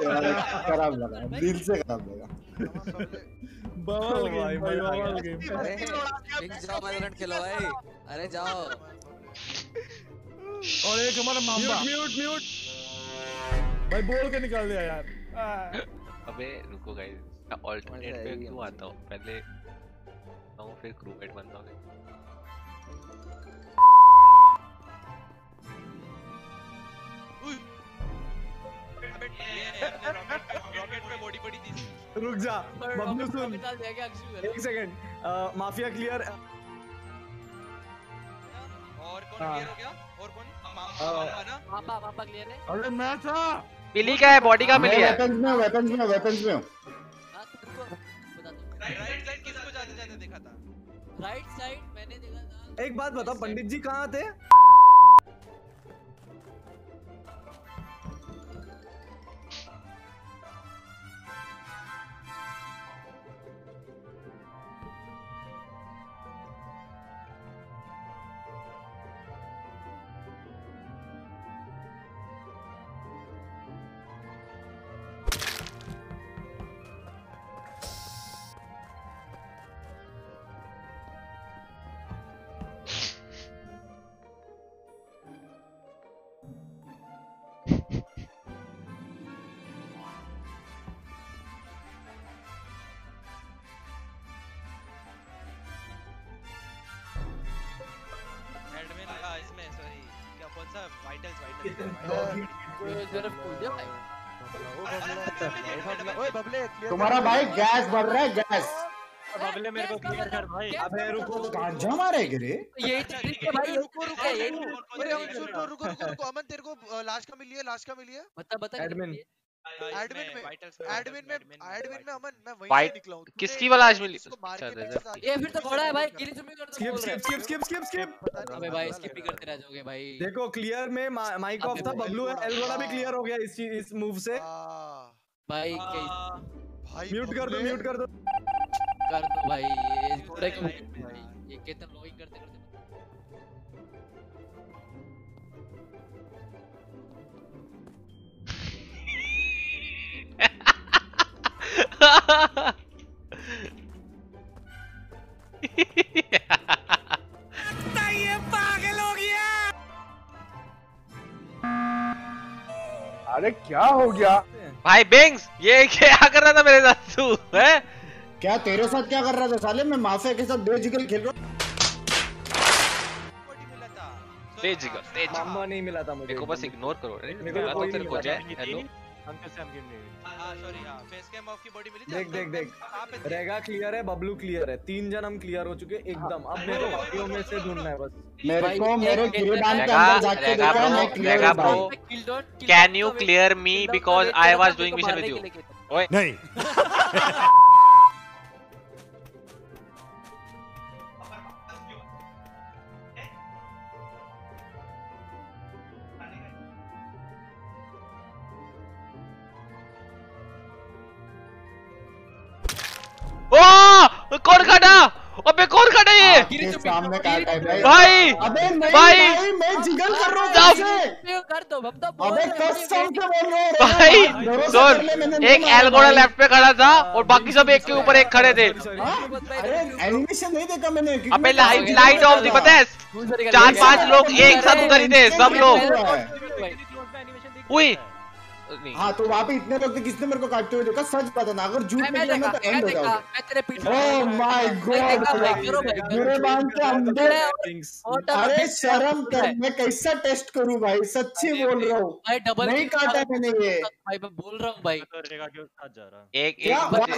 खराब लगा, दिल से खराब लगा। बवाल गेम भाई, बवाल गेम। विंग्स जाओ वैलोरेंट खेलो भाई, अरे जाओ। और एक हमारा मामा म्यूट भाई बोल के निकाल दिया यार। अबे रुको गाइस, अल्टरनेट पे क्यों आता हूँ? पहले फिर क्रूमेट बनता हूँ। रॉकेट पे बॉडी पड़ी थी। रुक जा बबलू सुन, एक सेकंड। Mafia clear. और कौन क्लियर हो गया? और कौन? मामा क्लियर है। अरे मैं था। बिली का है, बॉडी का मिली है। वेपन्स में राइट साइड किसको जाते जाते देखा था? राइट साइड मैंने देखा था। एक बात बताओ, पंडित जी कहाँ थे? तुम्हारा भाई गैस भर रहा है, गैस। बबले मेरे को क्लियर कर भाई। अबे रुको, गांजा मारे गिरे। यही ट्रिक है भाई, रुको अमन तेरे को लाश का मिली है, लाश का मिली है। बता एडमिन में अमन मैं वहीं से निकला हूं। किसकी वाला आज मिली? ये फिर तो घोड़ा है भाई, गिली तुम्हें कर दो। स्किप। अबे भाई स्किप ही करते रह जाओगे भाई। देखो क्लियर में माइक ऑफ था, बबलू है, एलगोड़ा भी क्लियर हो गया इस मूव से। भाई म्यूट कर दो भाई, ये घोड़े को भाई ये कितना लॉगिंग करते ये पागल हो गया। अरे क्या हो गया भाई बिंग्स? ये क्या कर रहा था मेरे साथ तू? है क्या तेरे साथ क्या कर रहा था साले? मैं माफिया के साथ बेजिगल खेल रहा हूँ। बेजिगल मामा नहीं मिला था मुझे। मेरे को बस इग्नोर करो। मेरे को कोई तेरे को जय हेलो अंकल से हम गेम नहीं। हां सॉरी, हां फेस कैम ऑफ की बॉडी मिली थी। देख रेगा क्लियर है, बबलू क्लियर है, 3 जन हम क्लियर हो चुके एकदम। अब मेरे को बाकियों में से ढूंढना है बस। मेरे को मेरे गिरेबान के अंदर जाके देखा है, मैं क्लियर हूं भाई। Can you clear me because I was doing mission with you? ओए नहीं कौन काटा? अबे कौन काटा ये? आपके सामने काटा है भाई। अबे नहीं भाई मैं जिगल कर रहा हूँ। कर दो अबे कसम से बोल रहा हूँ भाई सुन, एक एलगोड़ा लेफ्ट पे खड़ा था और बाकी सब एक के ऊपर एक खड़े थे। अरे एनिमेशन नहीं देखा मैंने। अबे लाइट ऑफ थी पता है? 4-5 लोग एक साथ उधर ही थे सब लोग। उई हाँ तो वहाँ पे इतने लोग थे, किसने मेरे को काटते हुए देखा? सच बताना, अगर झूठ निकला ना तो एंड हो जाओगा। ओह माय गॉड, मेरे बांध के अंदर। अरे शर्म कर, मैं कैसा टेस्ट करूँ भाई? सच्ची बोल रहा हूँ, नहीं काटा मैंने ये भाई। मैं बोल रहा हूँ भाई, एक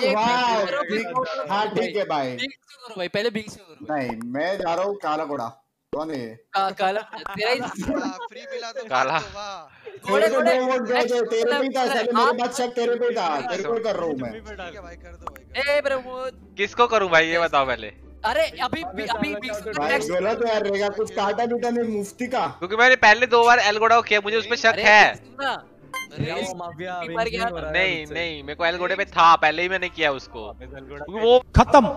हाँ ठीक है भाई। भाई पहले बिग से करो। नहीं मैं जा रहा हूँ। काला घोड़ा कौन है? काला तेरा ही फ्री मिला तो काला घोड़े घोड़े वोट दे दे। तेरे पे था साले, मेरे बात शक तेरे पे था, तेरे को कर रहा हूँ मैं। ठीक है भाई कर दो भाई। ए प्रमोद किसको करूं भाई ये बताओ पहले। अरे अभी भाई गलत यार रहेगा, कुछ काटा पीटा नहीं मुफ्ती का। क्योंकि मैंने पहले 2 बार एलगोड़ा को किया, मुझे उसपे शक है। नहीं मेरे को एलगोड़े पे था पहले ही, मैंने किया उसको। वो खत्म,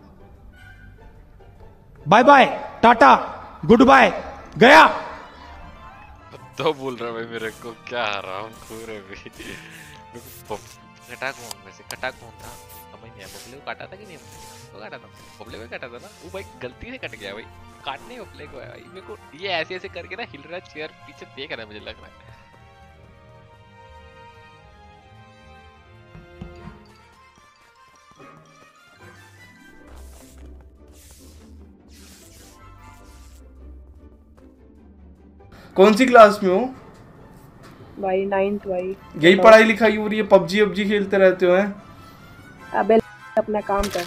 बाय बाय टाटा गुड बाय गया। तो बोल रहा भाई मेरे को क्या हराम खोर है भाई। कटा कौन वैसे कटा कौन था समझ नहीं आया। बबले को काटा था कि नहीं तो काटा था बबले को काटा था ना वो भाई गलती से कट गया भाई काटने बबले को है भाई मेरे को ये ऐसे ऐसे करके ना हिल रहा चेयर पीछे देख रहा है मुझे लग रहा है। कौन सी क्लास में हो भाई 9th भाई। यही पढ़ाई लिखाई हो रही है पबजी वबजी खेलते रहते हो हैं? अबे अपना काम कर।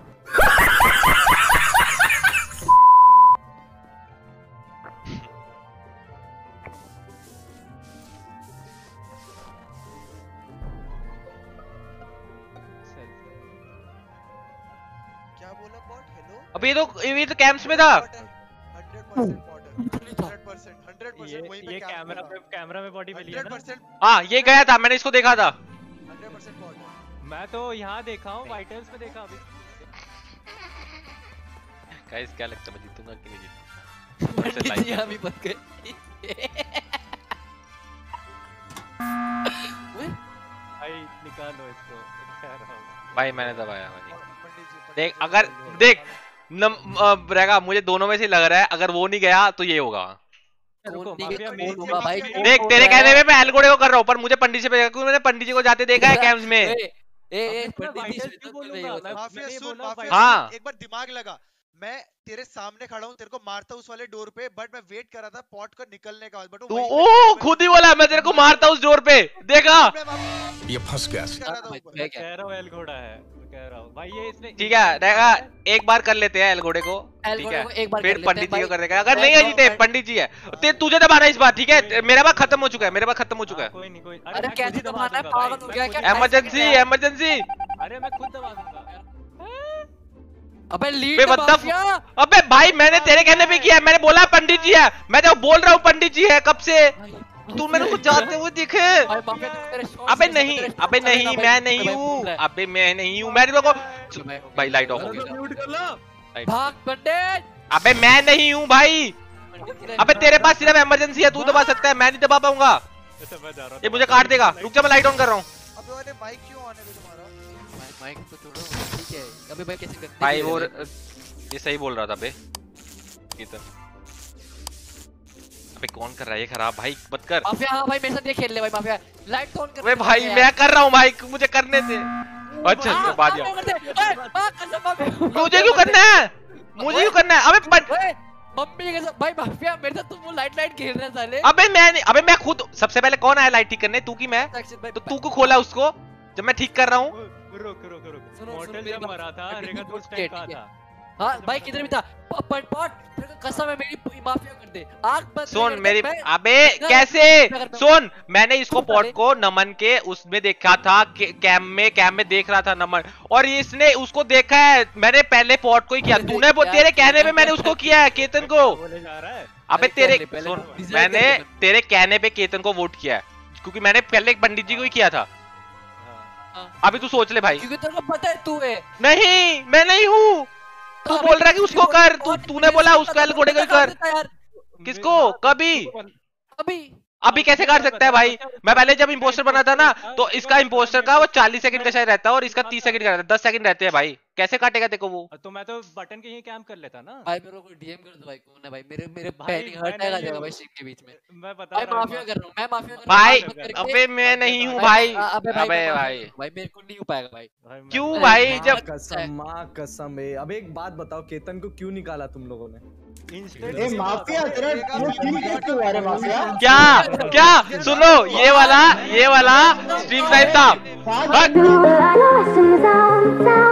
क्या बोला बॉट? हेलो अभी तो कैंप्स में था। 100% ये कैमरा में बॉडी मिली है ना? 100%। हाँ ये गया था मैंने इसको देखा था। 100% बॉट है। मैं तो यहाँ देखा हूँ वाइटल्स में देखा अभी। गाइस क्या लगता है मैं जीतूंगा कि नहीं जीतूंगा? पंडित जी हम ही बच गए। भाई निकालो इसको कह रहा हूँ। भाई मैंने दबाया भाई। देख अगर देख रहेगा मुझे दोनों में से लग रहा है अगर वो नहीं गया तो ये होगा। देख तेरे कहने में मैं एलगोड़े को कर रहा हूँ पर मुझे पंडित जी पे क्योंकि मैंने पंडित जी को जाते देखा है कैंप्स में। हाँ एक बार दिमाग लगा मैं तेरे सामने खड़ा हूँ तेरे को मारता उस वाले डोर पे बट मैं वेट कर रहा था पॉट का निकलने का बट तू ओ खुद ही बोला मैं तेरे को मारता उस डोर पे देखा ये फंस गया। मैं कह रहा हूँ एलगोड़ा है कह रहा हूँ भाई ये इसने ठीक है रहेगा एक बार कर लेते हैं एलगोड़े को ठीक है फिर पंडित जी को कर देगा अगर नहीं है जीते पंडित जी है तुझे दबाना इस बार ठीक है मेरा बात खत्म हो चुका है मेरा बात खत्म हो चुका है। कोई नहीं कोई अरे कैसे दबाना है पागल हो गया क्या? Emergency emergency. अरे मैं खुद दबा दूंगा। अबे लीड माफिया। अबे भाई मैंने तेरे कहने पे किया मैंने बोला पंडित जी है मैं तो बोल रहा हूँ पंडित जी है कब से तू मेरे को जाते हुए दिखे। अबे नहीं मैं नहीं हूँ अबे मैं नहीं हूँ मैं लोगों भाई लाइट ऑफ हो गया भाग पंडित। अबे मैं नहीं हूँ भाई अबे तेरे पास सिर्फ इमरजेंसी है तू दबा सकता है मैं नहीं दबा पाऊंगा ये मुझे काट देगा। रुक जा मैं लाइट ऑन कर रहा हूँ। अबे माइक क्यों ऑन है तुम्हारा? माइक तो छोड़ो ठीक है अबे भाई कैसे करते भाई वो ये सही बोल रहा था बे अबे कौन कर रहा है ये खराब भाई मत कर माफिया। हाँ भाई मेरे साथ ये खेल ले भाई माफिया लाइट ऑन कर। वे भाई मैं कर रहा हूँ भाई मुझे करने दे। अच्छा इसके बाद मुझे क्यों करना है मुझे क्यों करना है? अबे मम्मी के साथ भाई माफिया मेरे साथ तुम वो लाइट खेल रहे साले। अबे मैं खुद सबसे पहले कौन आया लाइट ठीक करने तू की मैं तो तू को खोला उसको जब मैं ठीक कर रहा हूँ। रुक मॉडल जब मरा था रेगा तो उस टाइम कहा था। हाँ भाई किधर भी था पॉट कसम है मेरी माफिया कर दे आग बंद सुन मेरी अबे कैसे सुन मैंने इसको पॉट को नमन के उसमें देखा था कैम में देख रहा था नमन और इसने उसको देखा है मैंने पहले पॉट को ही किया तूने तेरे कहने पे मैंने उसको किया है केतन को। अबे तेरे सुन मैंने तेरे कहने पे केतन को वोट किया है क्योंकि मैंने पहले पंडित जी को ही किया था। अभी तू सोच ले भाई क्योंकि तेरे को पता है तू है। नहीं मैं नहीं हूँ तू बोल रहा है कि उसको कर तूने बोला उसका एलगोड़े को ही कर। किसको कभी अभी कैसे कर सकता है भाई? मैं पहले जब इंपोस्टर बना था ना तो इसका इंपोस्टर का वो 40 सेकंड का शायद रहता है और इसका 30 सेकंड का रहता है 10 सेकंड रहते हैं भाई कैसे काटेगा देखो वो। तो मैं तो बटन के ही कैंप कर लेता ना भाई मेरे को डीएम कर दो भाई कौन है भाई मेरे पैनिक हर्ट आ जाएगा भाई स्ट्रीम के बीच में। मैं बता रहा हूं माफिया कर रहा हूं मैं माफिया कर भाई अबे मैं नहीं हूं भाई अबे भाई मेरे को नहीं हो पाएगा भाई। क्यों भाई जब कसम है। अब एक बात बताओ केतन को क्यों निकाला तुम लोगों ने? माफिया तेरा क्यों आ रहा माफिया? क्या सुनो ये वाला स्ट्रीम टाइम था।